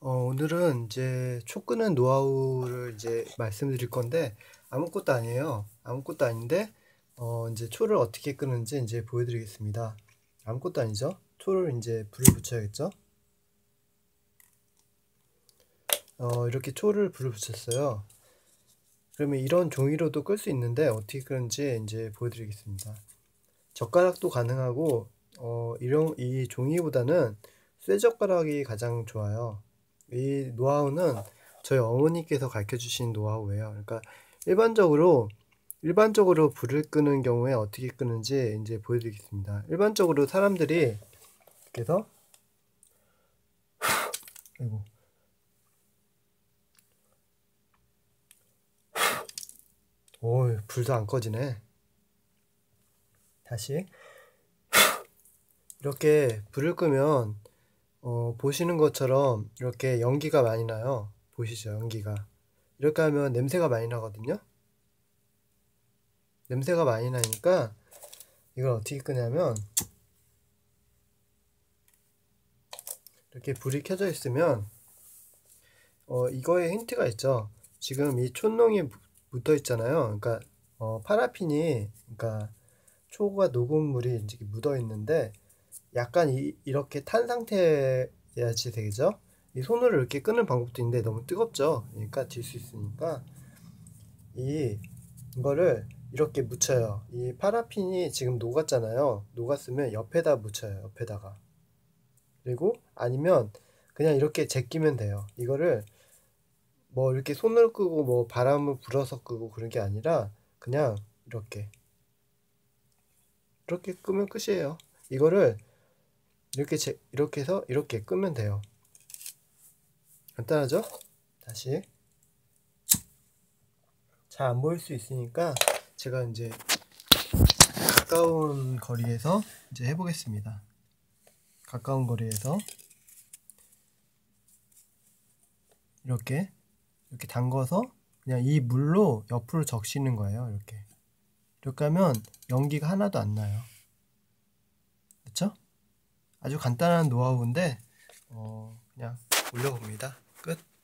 오늘은 이제 초 끄는 노하우를 이제 말씀드릴 건데 아무것도 아니에요. 아무것도 아닌데 이제 초를 어떻게 끄는지 이제 보여드리겠습니다. 아무것도 아니죠. 초를 이제 불을 붙여야겠죠. 이렇게 초를 불을 붙였어요. 그러면 이런 종이로도 끌 수 있는데 어떻게 끄는지 이제 보여드리겠습니다. 젓가락도 가능하고 이 종이보다는 쇠젓가락이 가장 좋아요. 이 노하우는 저희 어머니께서 가르쳐 주신 노하우예요. 그러니까 일반적으로 불을 끄는 경우에 어떻게 끄는지 이제 보여드리겠습니다. 일반적으로 사람들이 그래서 아이고 오 불도 안 꺼지네. 다시 이렇게 불을 끄면 보시는 것처럼 이렇게 연기가 많이 나요. 보시죠, 연기가. 이렇게 하면 냄새가 많이 나거든요. 냄새가 많이 나니까 이걸 어떻게 끄냐면 이렇게 불이 켜져 있으면 이거에 힌트가 있죠. 지금 이 촛농이 묻어 있잖아요. 그러니까 파라핀이 그러니까 초가 녹은 물이 이제 묻어 있는데 약간 이렇게 탄 상태여야지 되겠죠. 이 손으로 이렇게 끄는 방법도 있는데 너무 뜨겁죠. 그러니까 질 수 있으니까 이거를 이렇게 묻혀요. 이 파라핀이 지금 녹았잖아요. 녹았으면 옆에다 묻혀요. 옆에다가. 그리고 아니면 그냥 이렇게 제끼면 돼요. 이거를 뭐 이렇게 손을 끄고 뭐 바람을 불어서 끄고 그런 게 아니라 그냥 이렇게 끄면 끝이에요. 이거를 이렇게 해서 이렇게 끄면 돼요. 간단하죠? 다시 잘 안 보일 수 있으니까 제가 이제 가까운 거리에서 이제 해보겠습니다. 가까운 거리에서 이렇게 담궈서 그냥 이 물로 옆으로 적시는 거예요. 이렇게 하면 연기가 하나도 안 나요. 그렇죠? 아주 간단한 노하우인데 그냥 올려봅니다. 끝.